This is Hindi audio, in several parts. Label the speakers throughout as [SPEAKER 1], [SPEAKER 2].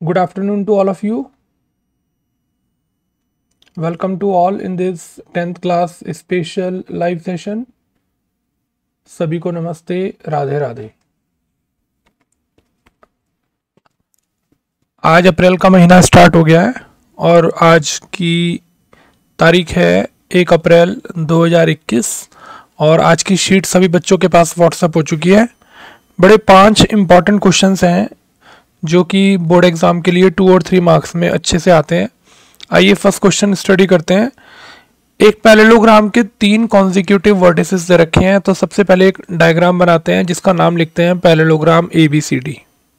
[SPEAKER 1] Good afternoon to all of you. Welcome to all in this 10th class special live session. सभी को नमस्ते, राधे राधे। आज अप्रैल का महीना स्टार्ट हो गया है और आज की तारीख है 1 अप्रैल 2021 और आज की शीट सभी बच्चों के पास व्हाट्सएप हो चुकी है। बड़े 5 इम्पॉर्टेंट क्वेश्चंस हैं जो कि बोर्ड एग्ज़ाम के लिए 2 और 3 मार्क्स में अच्छे से आते हैं। आइए फर्स्ट क्वेश्चन स्टडी करते हैं। एक पैरेललोग्राम के 3 कॉन्जिक्यूटिव वर्टिसेस दे रखे हैं, तो सबसे पहले एक डायग्राम बनाते हैं जिसका नाम लिखते हैं पैरेललोग्राम ABCD।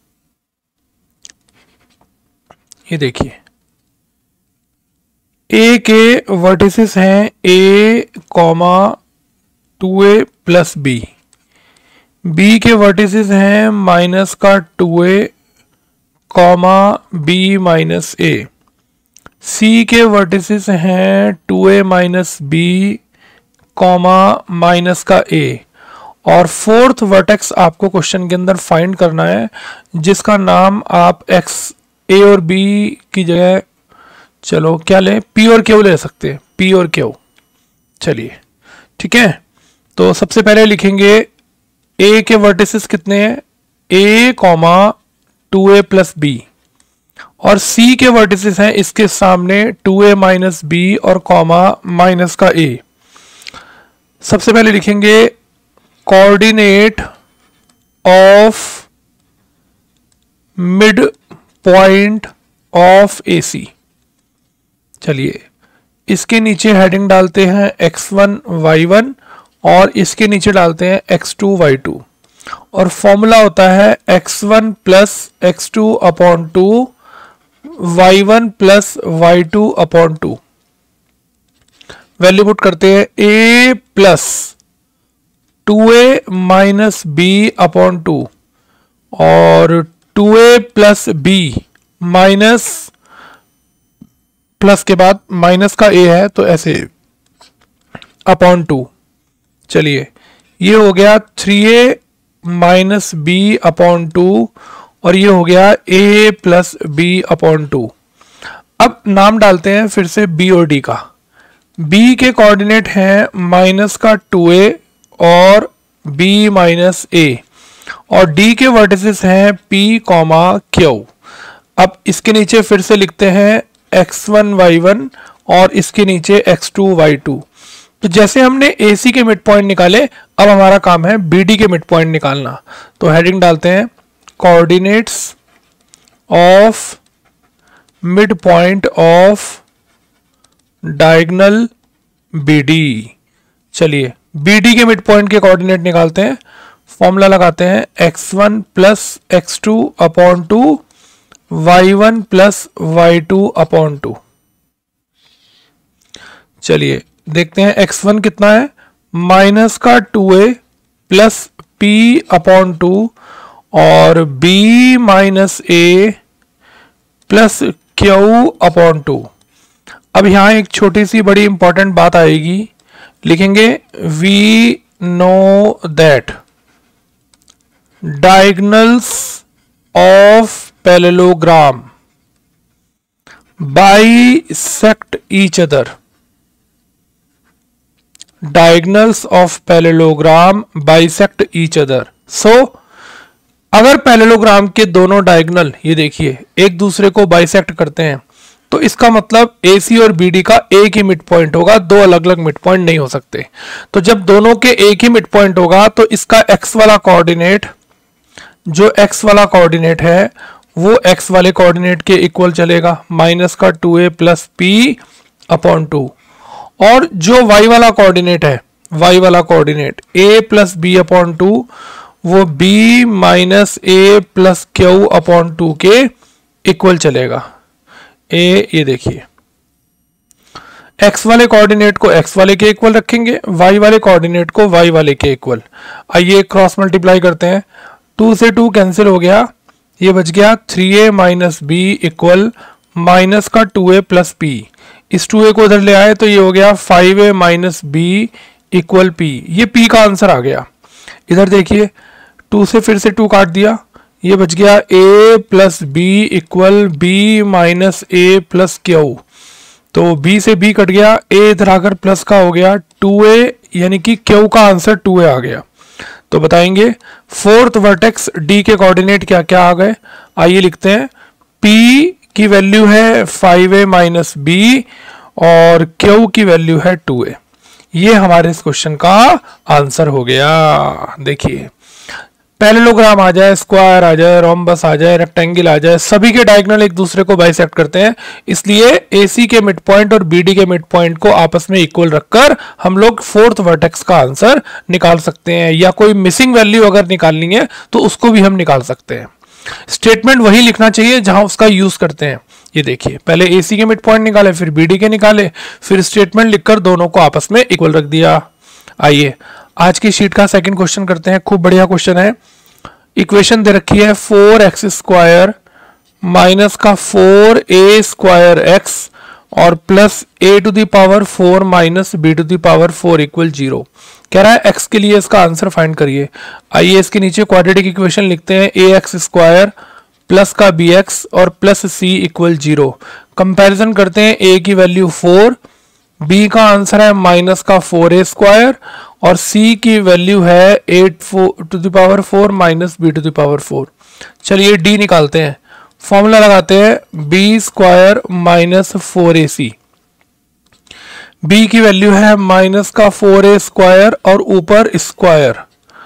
[SPEAKER 1] ये देखिए, A के वर्टिसेस हैं A, 2A plus B। B के वर्टिसेस हैं माइनस का 2A, B minus A। C के वर्टिसेस हैं 2A माइनस B, माइनस का A। और फोर्थ वर्टेक्स आपको क्वेश्चन के अंदर फाइंड करना है जिसका नाम आप A और B की जगह चलो क्या लें, P और Q ले सकते हैं, P और Q। चलिए ठीक है, तो सबसे पहले लिखेंगे A के वर्टिसेस कितने हैं, A, 2A प्लस B। और C के वर्टिसेस हैं इसके सामने 2A माइनस B और माइनस का A। सबसे पहले लिखेंगे coordinate of midpoint of AC। चलिए इसके नीचे हेडिंग डालते हैं x1 y1 और इसके नीचे डालते हैं x2 y2 और फॉर्मूला होता है x1 plus x2 upon 2 y1 plus y2 upon 2। Value put करते हैं a plus 2a minus b upon 2 और 2a plus b minus plus के बाद माइनस का a है तो ऐसे अपॉन 2। चलिए ये हो गया 3a माइनस b अपॉन 2 और ये हो गया a प्लस b अपॉन 2। अब नाम डालते हैं फिर से b और d का। b के कोऑर्डिनेट हैं माइनस का 2a और b माइनस a और d के वर्टिसेस हैं p, q। अब इसके नीचे फिर से लिखते हैं x1 y1 और इसके नीचे x2 y2। तो जैसे हमने AC के मिड पॉइंट निकाले, अब हमारा काम है BD के मिड पॉइंट निकालना। तो हेडिंग डालते हैं coordinates of midpoint of diagonal BD। चलिए BD के मिड पॉइंट के कोऑर्डिनेट निकालते हैं। फॉर्मूला लगाते हैं x1 plus x2 upon 2 y1 plus y2 upon 2। चलिए देखते हैं x1 कितना है, माइनस का 2a प्लस p अपॉन 2 और b minus a plus q upon 2। अब यहां एक छोटी सी बड़ी इंपॉर्टेंट बात आएगी, लिखेंगे we know that diagonals of parallelogram bisect each other। Diagonals of parallelogram bisect each other। So अगर पैरेललोग्राम के दोनों डायगोनल ये देखिए एक दूसरे को बाइसेक्ट करते हैं तो इसका मतलब AC और BD का एक ही मिड पॉइंट होगा, दो अलग अलग मिड पॉइंट नहीं हो सकते। तो जब दोनों के एक ही मिड पॉइंट होगा तो इसका x वाला कोऑर्डिनेट, जो x वाला कोऑर्डिनेट है वो x वाले कोऑर्डिनेट के इक्वल चलेगा, माइनस का 2a प्लस p अपॉन 2। और जो y वाला कोऑर्डिनेट है, y वाला coordinate a plus b upon 2 वो b minus a plus q upon 2 के इक्वल चलेगा। a ये देखिए x वाले कोऑर्डिनेट को x वाले के इक्वल रखेंगे, y वाले कोऑर्डिनेट को y वाले के इक्वल। आइए क्रॉस मल्टीप्लाई करते हैं, 2 से 2 कैंसिल हो गया, ये बच गया 3a minus b equal minus का 2a प्लस p। इस 2a को उधर ले आए तो ये हो गया 5a minus b equal p। ये p का आंसर आ गया। इधर देखिए 2 से फिर से 2 काट दिया, ये बच गया a plus B equal B minus A plus Q. तो b से b कट गया, a इधर आकर प्लस का हो गया 2a, यानी कि q का आंसर 2a आ गया। तो बताएंगे फोर्थ वर्टेक्स d के कोऑर्डिनेट क्या क्या आ गए। आइए लिखते हैं, p की वैल्यू है 5a माइनस बी और q की वैल्यू है 2a। ये हमारे इस क्वेश्चन का आंसर हो गया। देखिए पैरेललोग्राम आ जाए, स्क्वायर आ जाए, रोम्बस आ जाए, रेक्टेंगल आ जाए, सभी के डायगोनल एक दूसरे को बाइसेक्ट करते हैं, इसलिए AC के मिड पॉइंट और BD के मिड पॉइंट को आपस में इक्वल रखकर हम लोग फोर्थ वर्टेक्स का आंसर निकाल सकते हैं, या कोई मिसिंग वैल्यू अगर निकालनी है तो उसको भी हम निकाल सकते हैं। स्टेटमेंट वही लिखना चाहिए जहां उसका यूज करते हैं। ये देखिए पहले AC के मिड पॉइंट निकाले, फिर BD के निकाले, फिर स्टेटमेंट लिखकर दोनों को आपस में इक्वल रख दिया। आइए आज की शीट का सेकंड क्वेश्चन करते हैं। खूब बढ़िया क्वेश्चन है। इक्वेशन दे रखी है 4x स्क्वायर माइनस का 4a स्क्वायर x और plus a to the power 4 minus b to the power 4 equal 0। कह रहा है x के लिए इसका आंसर फाइंड करिए। आइए इसके नीचे क्वाड्रेटिक इक्वेशन लिखते हैं, ax स्क्वायर प्लस का bx और प्लस c इक्वल 0। कंपैरिजन करते हैं, a की वैल्यू 4, b का आंसर है माइनस का 4a स्क्वायर और c की वैल्यू है 8 to the power 4 minus b to the power 4। चलिए d निकालते हैं, फॉर्मूला लगाते हैं b square minus 4ac। b की वैल्यू है माइनस का 4a स्क्वायर और ऊपर स्क्वायर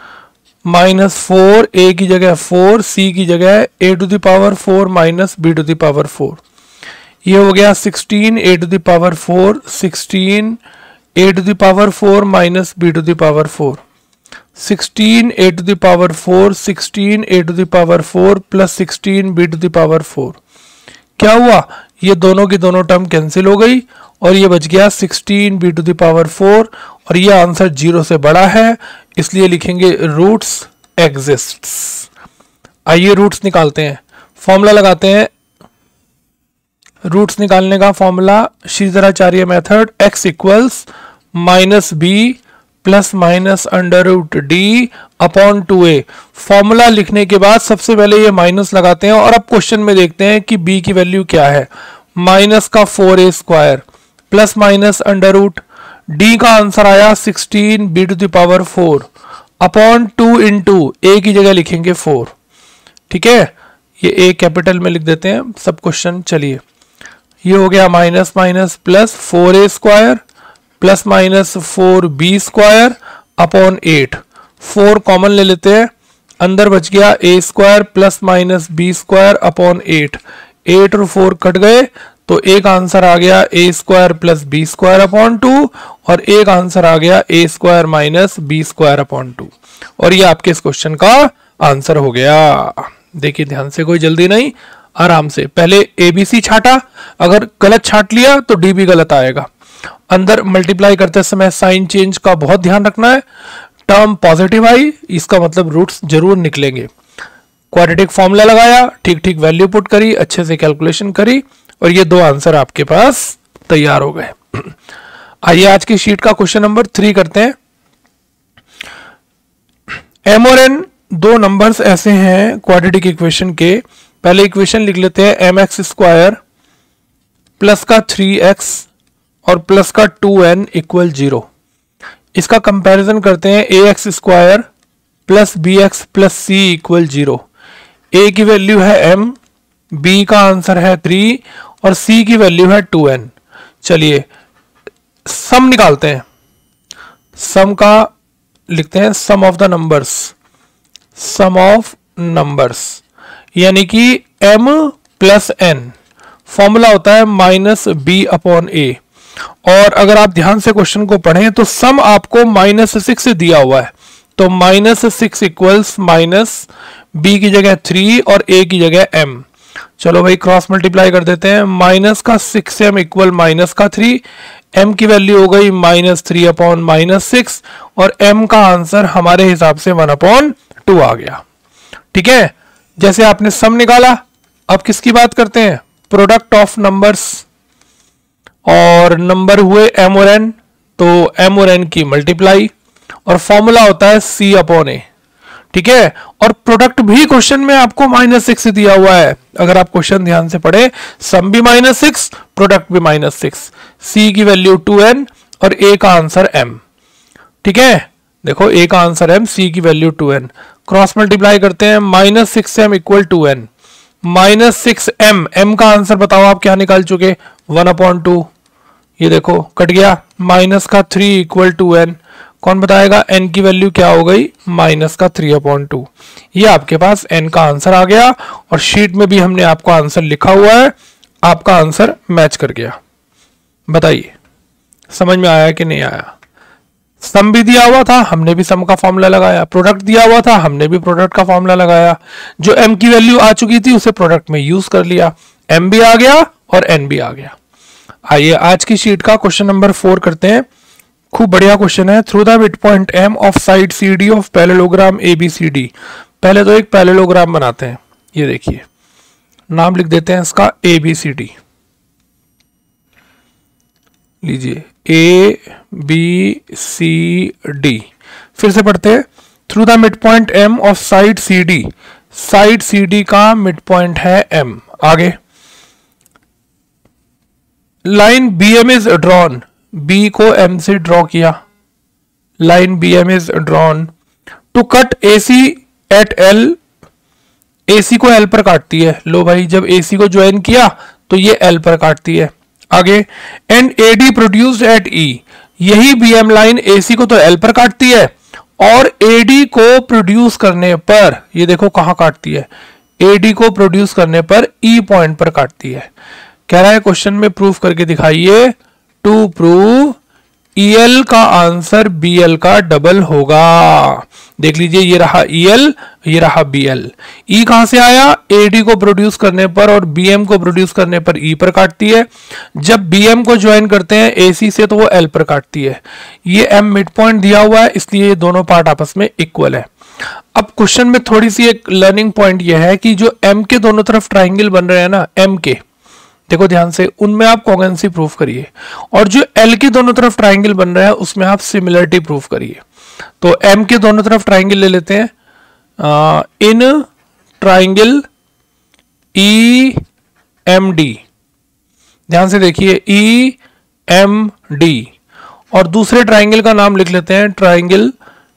[SPEAKER 1] माइनस 4, a की जगह 4, c की जगह a to the power 4 minus b to the power 4। ये हो गया 16 a to the power 4, 16 a to the power 4 minus b to the power 4, 16 a to the power 4, 16 a to the power 4 plus 16 b to the power 4। क्या हुआ, ये दोनों की दोनों टर्म कैंसिल हो गई और ये बच गया 16 b टू द पावर 4 और ये आंसर 0 से बड़ा है, इसलिए लिखेंगे रूट्स एग्जिस्ट्स। आइए रूट्स निकालते हैं, फॉर्मूला लगाते हैं। रूट्स निकालने का formula Shridharacharya method, x equals minus B plus minus under root D upon 2a। Formula लिखने के बाद सबसे पहले ये माइनस लगाते हैं और अब क्वेश्चन में देखते हैं कि b की वैल्यू क्या है। माइनस का 4a square plus minus under root, d का आंसर आया 16 b to the power 4 upon 2 into a की जगह लिखेंगे 4। ठीक है, ये a कैपिटल में लिख देते हैं सब क्वेश्चन। चलिए ये हो गया minus minus plus 4a square plus minus 4b square upon 8। 4 common ले लेते हैं, अंदर बच गया a square plus minus b square upon 8। 8 और 4 कट गए तो एक आंसर आ गया a square plus b square upon 2 और एक आंसर आ गया a square minus b square upon 2 और ये आपके इस क्वेश्चन का आंसर हो गया। देखिए ध्यान से, कोई जल्दी नहीं, आराम से। पहले ABC छाटा, अगर गलत छाट लिया तो D भी गलत आएगा। अंदर मल्टीप्लाई करते समय साइन चेंज का बहुत ध्यान रखना है। टर्म पॉजिटिव आई, इसका मतलब रूट्स जरूर निकलेंगे। क्वाड्रेटिक फॉर्मूला लगाया, ठीक ठीक वैल्यू पुट करी, अच्छे से कैलकुलेशन करी और ये दो आंसर आपके पास तैयार हो गए। आइए आज की शीट का क्वेश्चन नंबर 3 करते हैं। m और n दो नंबर्स ऐसे हैं क्वाड्रेटिक इक्वेशन के। पहले इक्वेशन लिख लेते हैं, mx स्क्वायर प्लस का 3x और प्लस का 2n इक्वल 0। इसका कंपैरिजन करते हैं, ax square plus bx plus c equal 0। a की वैल्यू है m, b का आंसर है 3 और c की वैल्यू है 2n। चलिए सम निकालते हैं। सम का लिखते हैं sum of the numbers, sum of numbers यानी कि m प्लस n। फॉर्मूला होता है माइनस b अपॉन a और अगर आप ध्यान से क्वेश्चन को पढ़ें तो सम आपको -6 से दिया हुआ है, तो -6 इक्वल्स माइनस b की जगह 3 और a की जगह m। चलो भाई क्रॉस मल्टीप्लाई कर देते हैं, माइनस का 6m इक्वल माइनस का 3, m की वैल्यू हो गई -3 अपॉन -6 और m का आंसर हमारे हिसाब से 1/2 आ गया। ठीक है, जैसे आपने सम निकाला, अब किसकी बात करते हैं, प्रोडक्ट ऑफ नंबर्स। और नंबर हुए m और n, तो m और n की मल्टीप्लाई और फॉर्मूला होता है c अपॉन a। ठीक है। और प्रोडक्ट भी क्वेश्चन में आपको -6 दिया हुआ है, अगर आप क्वेश्चन ध्यान से पढ़े, सम भी -6, प्रोडक्ट भी -6, सी की वैल्यू 2n और ए का आंसर m, ठीक है। देखो ए का आंसर m, सी की वैल्यू 2n, क्रॉस मल्टीप्लाई करते हैं, -6m equal 2n, -6m, m का आंसर बताओ आप क्या निकाल चुके, 1/2, ये देखो कट गया, माइनस का 3 इक्वल 2n, कौन बताएगा, n की वैल्यू क्या हो गई, -3/2, ये आपके पास n का आंसर आ गया। और शीट में भी हमने आपको आंसर लिखा हुआ है, आपका आंसर मैच कर गया। बताइए समझ में आया कि नहीं आया। सम भी दिया हुआ था, हमने भी सम का फॉर्मूला लगाया, प्रोडक्ट दिया हुआ था, हमने भी प्रोडक्ट का फॉर्मूला लगाया, जो m की वैल्यू आ चुकी थी उसे प्रोडक्ट में यूज कर लिया, m भी आ गया और n भी आ गया। आइए आज की शीट का क्वेश्चन नंबर 4 करते हैं। खूब बढ़िया क्वेश्चन है। Through the mid point m of side CD of parallelogram ABCD। पहले तो एक पैरेललोग्राम बनाते हैं, ये देखिए नाम लिख देते हैं इसका ABCD, लीजिए ABCD। फिर से पढ़ते हैं, through the mid point m of side CD, side CD का मिड पॉइंट है m। आगे line BM is drawn, B को M से ड्रॉ किया, line BM is drawn to cut AC at L, AC को L पर काटती है। लो भाई, जब AC को ज्वाइन किया तो ये L पर काटती है। आगे and AD produced at E, यही BM लाइन AC को तो L पर काटती है और AD को प्रोड्यूस करने पर, ये देखो कहां काटती है, AD को प्रोड्यूस करने पर E पॉइंट पर काटती है। कह रहा है क्वेश्चन में प्रूफ करके दिखाइए, टू प्रूव EL का आंसर BL का डबल होगा। देख लीजिए, ये रहा EL, ये रहा BL। E कहां से आया, AD को प्रोड्यूस करने पर और BM को प्रोड्यूस करने पर E पर काटती है। जब BM को ज्वाइन करते हैं AC से तो वो L पर काटती है। ये M मिड पॉइंट दिया हुआ है, इसलिए ये दोनों पार्ट आपस में इक्वल है। अब क्वेश्चन में थोड़ी सी एक लर्निंग पॉइंट यह है कि जो M के दोनों तरफ ट्राइंगल बन रहे हैं ना, M के, देखो ध्यान से, उनमें आप कॉन्ग्रुएंसी प्रूफ करिए, और जो L के दोनों तरफ ट्राइंगल बन रहा है उसमें आप सिमिलरिटी प्रूफ करिए। तो M के दोनों तरफ ट्राइंगल ले लेते हैं, इन ट्राइंगल EMD, ध्यान से देखिए EMD, और दूसरे ट्राइंगल का नाम लिख लेते हैं ट्राइंगल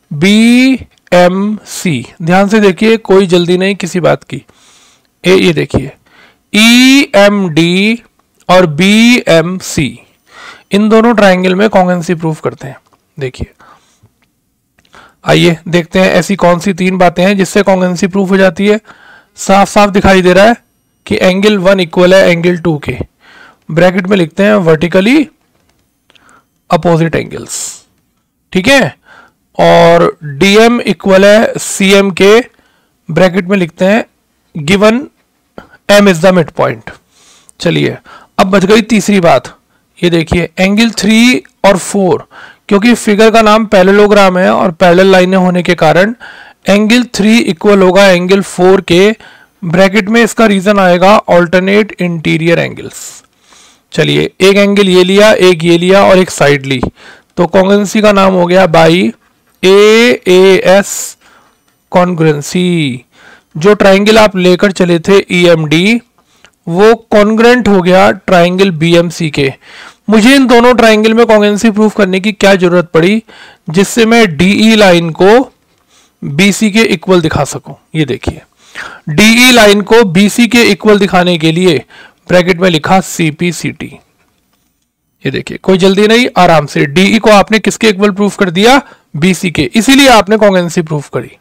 [SPEAKER 1] BMC। ध्यान से देखिए, कोई जल्दी नहीं किसी बात की। ये देखिए EMD और BMC, इन दोनों ट्राइंगल में कॉन्ग्रुएंसी प्रूफ करते हैं। देखिए, आइए देखते हैं ऐसी कौन सी 3 बातें हैं जिससे कॉन्ग्रुएंसी प्रूफ हो जाती है। साफ साफ दिखाई दे रहा है कि एंगल 1 इक्वल है एंगल 2 के, ब्रैकेट में लिखते हैं वर्टिकली अपोजिट एंगल्स, ठीक है। और DM इक्वल है CM के, ब्रैकेट में लिखते हैं given M is the mid point. चलिए अब बच गई तीसरी बात, ये देखिए एंगल 3 और 4, क्योंकि फिगर का नाम पैरेललोग्राम है और पैरेलल लाइनें होने के कारण एंगल 3 इक्वल होगा एंगल 4 के, ब्रैकेट में इसका रीजन आएगा ऑल्टरनेट इंटीरियर एंगल्स। चलिए एक एंगल ये लिया, एक ये लिया और एक साइड ली, तो कॉन्ग्रुएंसी का नाम हो गया बाई AAS कॉन्ग्रुएंसी। जो ट्राइंगल आप लेकर चले थे EMD, वो कॉन्ग्रुएंट हो गया ट्राइंगल BMC के। मुझे इन दोनों ट्राइंगल में कॉन्ग्रुएंसी प्रूफ करने की क्या जरूरत पड़ी, जिससे मैं DE लाइन को BC के इक्वल दिखा सकूं। ये देखिए, DE लाइन को BC के इक्वल दिखाने के लिए ब्रैकेट में लिखा CPCT। ये देखिए, कोई जल्दी नहीं, आराम से। DE को आपने किसके इक्वल प्रूफ कर दिया, BC के, इसीलिए आपने कॉन्ग्रुएंसी प्रूफ करी,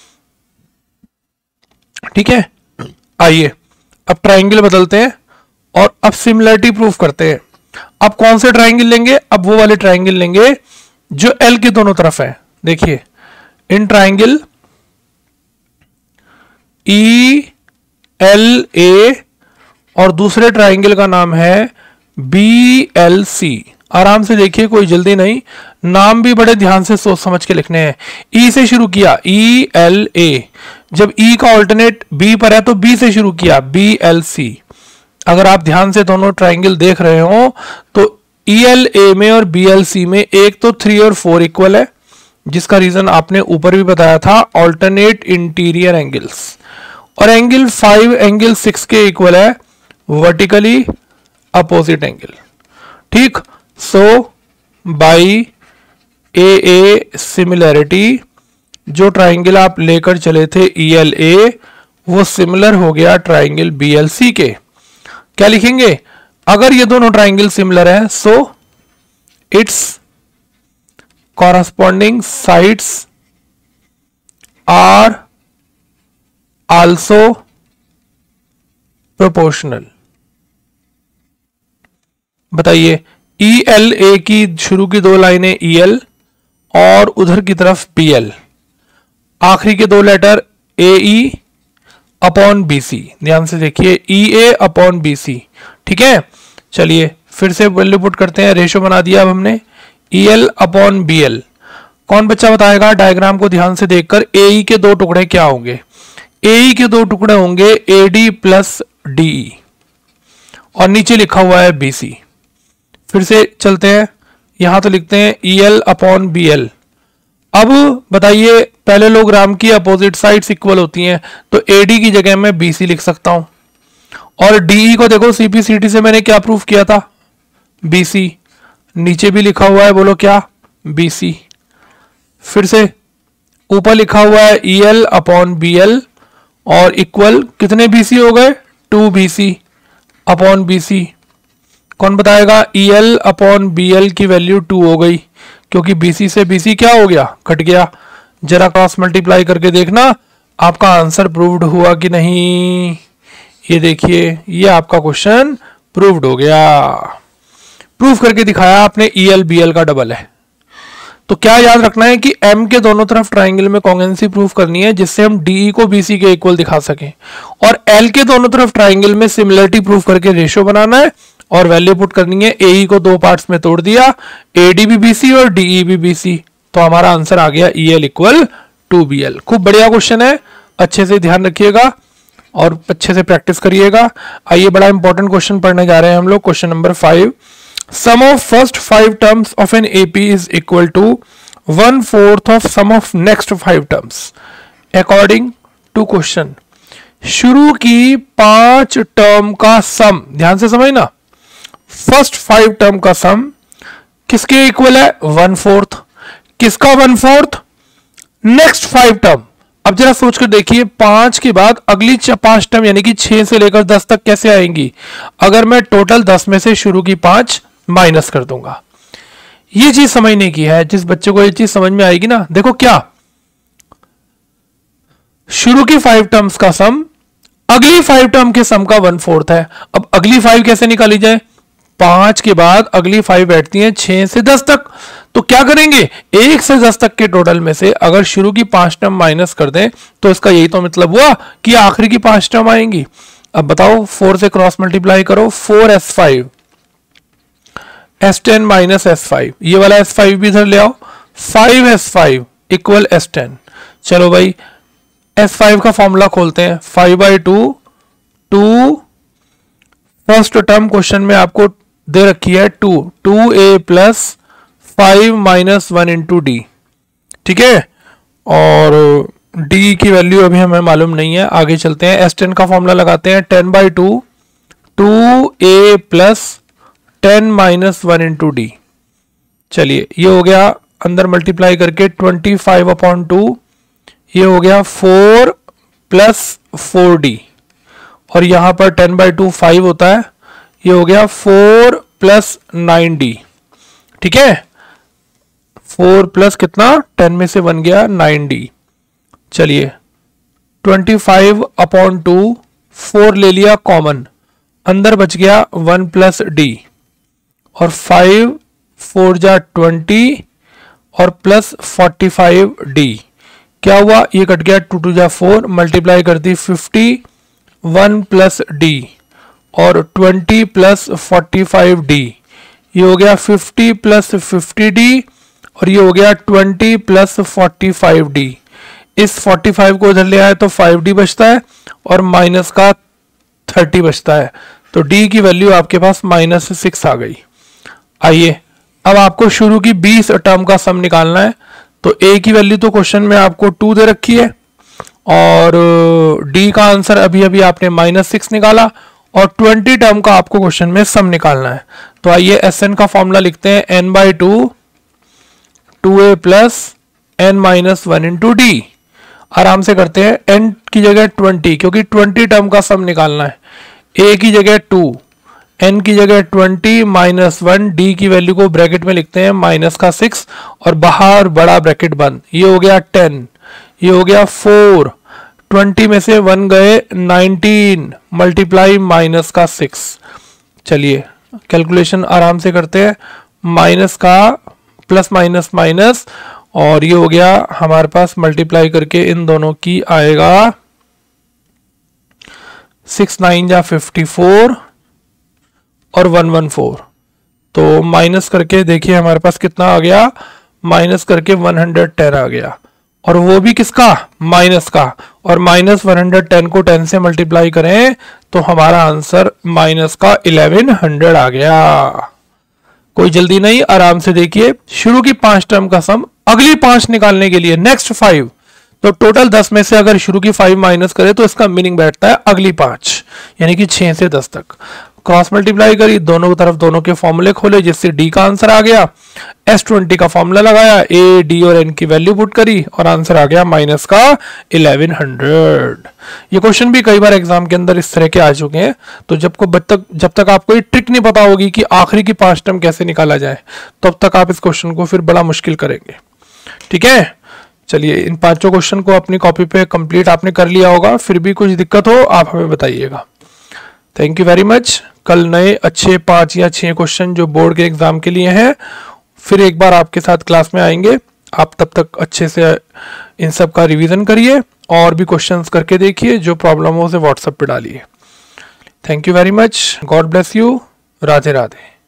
[SPEAKER 1] ठीक है। आइए अब ट्राइंगल बदलते हैं और अब सिमिलरिटी प्रूफ करते हैं। अब कौन से ट्राइंगल लेंगे, अब वो वाले ट्राइंगल लेंगे जो L के दोनों तरफ है। देखिए, इन ट्राइंगल ELA और दूसरे ट्राइंगल का नाम है BLC। आराम से देखिए, कोई जल्दी नहीं, नाम भी बड़े ध्यान से सोच समझ के लिखने हैं। E से शुरू किया ELA, जब E का ऑल्टरनेट B पर है तो B से शुरू किया BLC। अगर आप ध्यान से दोनों ट्राइंगल देख रहे हो तो ELA में और BLC में एक तो 3 और 4 इक्वल है, जिसका रीजन आपने ऊपर भी बताया था, ऑल्टरनेट इंटीरियर एंगल्स। और एंगल 5 एंगल 6 के इक्वल है, वर्टिकली अपोजिट एंगल। ठीक, सो बाई ए सिमिलैरिटी, जो ट्राइंगल आप लेकर चले थे ELA, वो सिमिलर हो गया ट्राइंगल BLC के। क्या लिखेंगे? अगर ये दोनों ट्राइंगल सिमिलर है, so its corresponding sides are also proportional। बताइए, ELA की शुरू की दो लाइनें EL और उधर की तरफ BL, आखिरी के दो लेटर AE अपॉन BC। ध्यान से देखिए, EA अपॉन BC। ठीक है, चलिए फिर से वैल्यू पुट करते हैं। रेशो बना दिया अब हमने, EL अपॉन BL। कौन बच्चा बताएगा डायग्राम को ध्यान से देखकर, AE के दो टुकड़े क्या होंगे? AE के दो टुकड़े होंगे AD प्लस DE, और नीचे लिखा हुआ है BC। फिर से चलते हैं, यहां तो लिखते हैं EL अपॉन BL। अब बताइए, पैरेललोग्राम की अपोजिट साइड्स इक्वल होती हैं, तो AD की जगह मैं BC लिख सकता हूं। और DE को देखो, CPCT से मैंने क्या प्रूफ किया था? BC। नीचे भी लिखा हुआ है, बोलो क्या? BC। फिर से ऊपर लिखा हुआ है EL अपॉन BL, और इक्वल कितने BC हो गए? 2 BC अपॉन BC। कौन बताएगा? EL अपॉन BL की वैल्यू 2 हो गई, क्योंकि BC से BC क्या हो गया? कट गया। जरा क्रॉस मल्टीप्लाई करके देखना आपका आंसर प्रूव्ड हुआ कि नहीं। ये देखिए, ये आपका क्वेश्चन प्रूव्ड हो गया। प्रूफ करके दिखाया आपने, EL BL का डबल है। तो क्या याद रखना है कि M के दोनों तरफ ट्राइंगल में कॉन्ग्रुएंसी प्रूफ करनी है, जिससे हम DE को BC के इक्वल दिखा सकें, और L के दोनों तरफ ट्राइंगल में सिमिलरिटी प्रूफ करके रेशियो बनाना है, और वैल्यू पुट करनी है। AE को दो पार्ट्स में तोड़ दिया, AD भी BC और DE भी BC, तो हमारा आंसर आ गया EL इक्वल 2BL। खूब बढ़िया क्वेश्चन है, अच्छे से ध्यान रखिएगा और अच्छे से प्रैक्टिस करिएगा। आइए, बड़ा इंपॉर्टेंट क्वेश्चन पढ़ने जा रहे हैं हम लोग। Question number 5, sum of first 5 terms of an AP is equal to 1/4 of sum of next 5 terms according to question। शुरू की 5 टर्म का सम, ध्यान से समझना, फर्स्ट 5 टर्म का सम किसके इक्वल है? 1/4। किसका 1/4? Next 5 term. अब जरा सोचकर देखिए, 5 के बाद अगली 5 टर्म यानी कि 6 से लेकर 10 तक कैसे आएंगी? अगर मैं टोटल 10 में से शुरू की 5 माइनस कर दूंगा। ये चीज समझने की है, जिस बच्चे को ये चीज समझ में आएगी ना, देखो क्या, शुरू की 5 टर्म्स का सम अगली 5 टर्म के सम का 1/4 है। अब अगली 5 कैसे निकाली जाए? 5 के बाद अगली 5 बैठती हैं 6 से 10 तक। तो क्या करेंगे? 1 से 10 तक के टोटल में से अगर शुरू की 5 टर्म माइनस कर दें, तो इसका यही तो मतलब हुआ कि आखिरी की 5 टर्म आएंगी। अब बताओ, 4 से क्रॉस मल्टीप्लाई करो, 4S5 S10 माइनस S5, ये वाला S5 भी इधर ले आओ, 5S5 इक्वल S10। चलो भाई, S5 का फॉर्मूला खोलते हैं, 5/2 2 फर्स्ट टर्म क्वेश्चन में आपको दे रखी है 2A plus 5 minus 1 into D. ठीक है, और D की वैल्यू अभी हमें मालूम नहीं है, आगे चलते हैं। S10 का फॉर्मूला लगाते हैं, 10/2 2A plus 10 minus 1 into D. चलिए, ये हो गया अंदर मल्टीप्लाई करके 25/2, ये हो गया 4 प्लस 4D, और यहां पर 10/2 5 होता है, ये हो गया 4 प्लस 9D। ठीक है, 4 प्लस कितना, 10 में से 1 गया 9D। चलिए, 25/2 4 ले लिया कॉमन, अंदर बच गया 1 प्लस D, और 5 4 जा 20 और प्लस 45D। क्या हुआ? ये कट गया, 2 2 जा 4, मल्टीप्लाई कर दी 50 1 प्लस D और 20 प्लस 45D। ये हो गया 50 प्लस 50D, और ये हो गया 20 प्लस 45D। इस 45 को इधर ले आए तो 5D बचता है, और माइनस का 30 बचता है, तो D की वैल्यू आपके पास -6 आ गई। आइए, अब आपको शुरू की 20 टर्म का सम निकालना है, तो a की वैल्यू तो क्वेश्चन में आपको 2 दे रखी है, और d का आंसर अभी अभी आपने -6 निकाला, और 20 टर्म का आपको क्वेश्चन में सम निकालना है। तो आइए Sn का फॉर्मूला लिखते हैं, n/2 2a plus n-1 into D. आराम से करते हैं, n की जगह 20, क्योंकि 20 टर्म का सम निकालना है। a की जगह 2, n की जगह 20 -1, d की वैल्यू को ब्रैकेट में लिखते हैं -6 और बाहर बड़ा ब्रैकेट बंद। ये हो गया 10, ये हो गया 4, 20 में से 1 गए 19 मल्टीप्लाई -6। चलिए कैलकुलेशन आराम से करते हैं, माइनस का प्लस माइनस माइनस, और ये हो गया हमारे पास मल्टीप्लाई करके इन दोनों की आएगा 6 9 जा 54 और 114। तो माइनस करके देखिए हमारे पास कितना आ गया, माइनस करके 110 आ गया, और वो भी किसका, माइनस का। और -110 को 10 से मल्टीप्लाई करें तो हमारा आंसर माइनस का 1100 आ गया। कोई जल्दी नहीं, आराम से देखिए। शुरू की 5 टर्म का सम अगली 5 निकालने के लिए नेक्स्ट 5, तो टोटल 10 में से अगर शुरू की 5 माइनस करें तो इसका मीनिंग बैठता है अगली 5, यानी कि 6 से 10 तक। क्रॉस मल्टीप्लाई करी, दोनों तरफ दोनों के फॉर्मूले खोले, जिससे डी का आंसर आ गया। S20 का फॉर्मूला लगाया, ए डी और एन की वैल्यू पुट करी और आंसर आ गया माइनस का 1100। ये क्वेश्चन भी कई बार एग्जाम के अंदर इस तरह के आ चुके हैं। तो जब तक आपको ये ट्रिक नहीं पता होगी कि आखिरी की 5 टर्म कैसे निकाला जाए, तब तक आप इस क्वेश्चन को फिर बड़ा मुश्किल करेंगे। ठीक है, चलिए इन 5 क्वेश्चन को अपनी कॉपी पे कंप्लीट आपने कर लिया होगा। फिर भी कुछ दिक्कत हो आप हमें बताइएगा। Thank you very much. कल नए अच्छे 5 या 6 क्वेश्चन जो बोर्ड के एग्जाम के लिए हैं फिर एक बार आपके साथ क्लास में आएंगे। आप तब तक अच्छे से इन सब का रिवीजन करिए और भी क्वेश्चंस करके देखिए, जो प्रॉब्लम हो उसे व्हाट्सएप पे डालिए। Thank you very much. God bless you. Radhe Radhe.